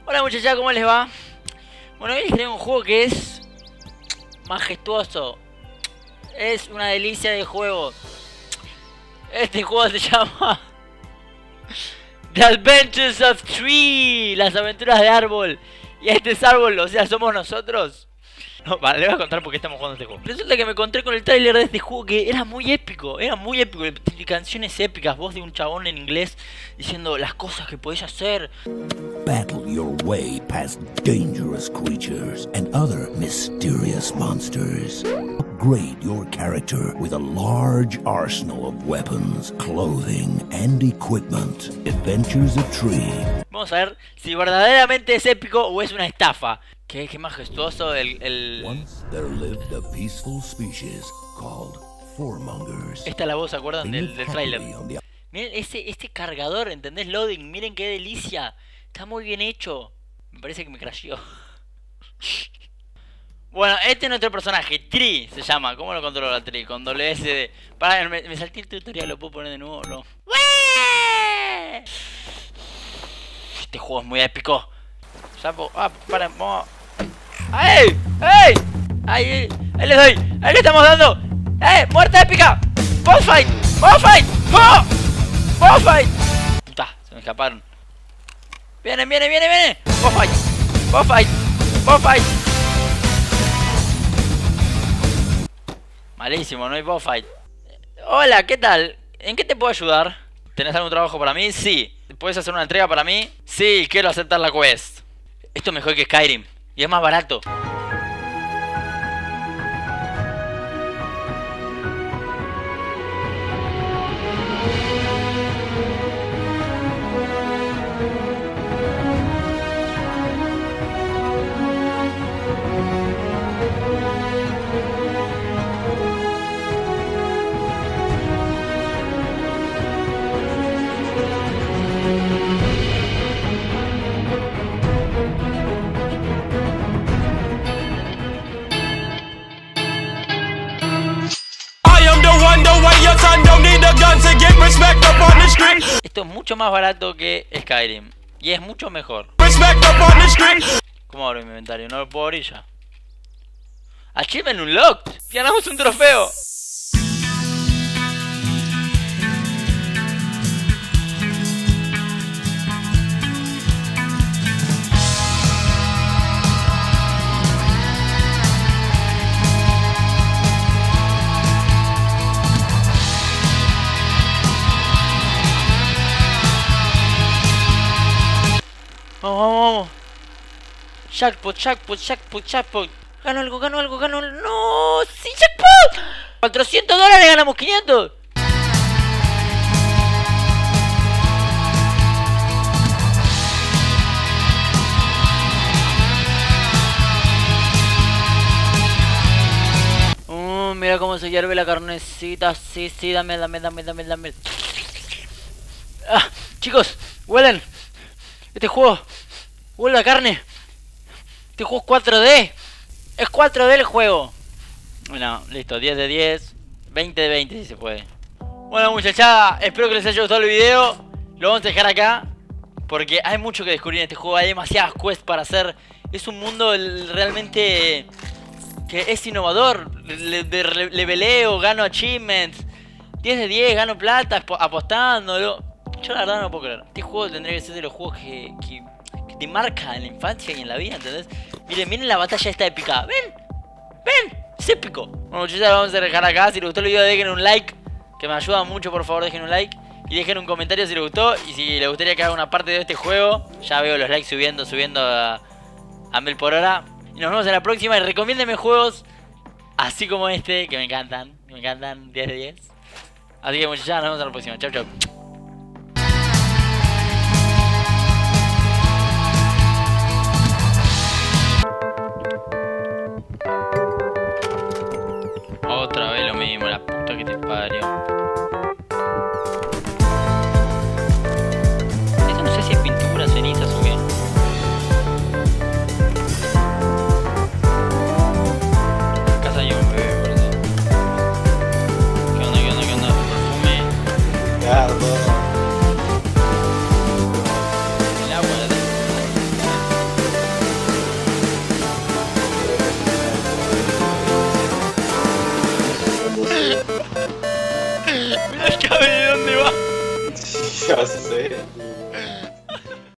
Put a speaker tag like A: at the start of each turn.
A: Hola muchachos, ¿cómo les va? Bueno, hoy les traigo un juego que es majestuoso. Es una delicia de juego. Este juego se llama The Adventures of Tree, las aventuras de árbol. Y este es árbol, o sea, somos nosotros. No, vale, les voy a contar por qué estamos jugando este juego. Resulta que me encontré con el tráiler de este juego que era muy épico. Canciones épicas, voz de un chabón en inglés diciendo las cosas que podés hacer.
B: Battle your way past dangerous creatures and other mysterious monsters. Upgrade your character with a large arsenal of weapons, clothing, and equipment. Adventures of Tree.
A: Vamos a ver si verdaderamente es épico o es una estafa. Qué majestuoso el...
B: Once there lived a peaceful species called Fourmongers.
A: Esta es la voz, ¿se acuerdan del tráiler? Miren este cargador, ¿entendés? Loading, miren qué delicia. Está muy bien hecho. Me parece que me crasheó. Bueno, este es nuestro personaje, Tree se llama. ¿Cómo lo controla Tree? Con WSD. Pará, me salté el tutorial, ¿lo puedo poner de nuevo? No. Este juego es muy épico. Sapo, para, vamos. ¡Ay! ¡Ay! ¡Ay! ¡Ahí les doy! ¡Ahí le estamos dando! ¡Muerte épica! ¡Boss fight! ¡Boss fight! ¡Boss fight! Puta, se me escaparon. ¡Viene! ¡Boss fight! ¡Boss fight! ¡Boss fight! Malísimo, no hay boss fight. Hola, ¿qué tal? ¿En qué te puedo ayudar? ¿Tenés algún trabajo para mí? Sí. ¿Puedes hacer una entrega para mí? Sí, quiero aceptar la quest. Esto es mejor que Skyrim. Y es más barato. Esto es mucho más barato que Skyrim. Y es mucho mejor. ¿Cómo abro mi inventario? No lo puedo abrir ya. Achievement Unlocked. Ganamos un trofeo. Vamos. Jackpot. Gano algo. ¡No! ¡Sí, jackpot! $400 ganamos 500. Mira cómo se hierve la carnecita. Sí, dame. Chicos, huelen. Este juego huele a carne. Este juego es 4D. Es 4D el juego. Bueno, listo, 10 de 10, 20 de 20 si se puede. Bueno muchachada, espero que les haya gustado el video. Lo vamos a dejar acá porque hay mucho que descubrir en este juego. Hay demasiadas quests para hacer. Es un mundo realmente que es innovador. Leveleo, gano achievements, 10 de 10, gano plata apostándolo. Yo la verdad no lo puedo creer. Este juego tendría que ser de los juegos que te marca en la infancia y en la vida, ¿entendés? Miren la batalla esta épica. ¡Ven! Es épico. Bueno muchachos, lo vamos a dejar acá. Si les gustó el video dejen un like, que me ayuda mucho, por favor dejen un like. Y dejen un comentario si les gustó. Y si les gustaría que haga una parte de este juego. Ya veo los likes subiendo a 1000 por hora. Y nos vemos en la próxima. Y recomiéndenme juegos así como este, que me encantan. 10 de 10. Así que muchachos, nos vemos en la próxima. Chau. Otra vez lo mismo, la puta que te parió. Esto no sé si es pintura, cenizas o qué. En casa hay un bebé, parece. ¿Qué onda? Perfume.
C: Carlos.
A: Mira el cabe de dónde va.
C: Ya sé.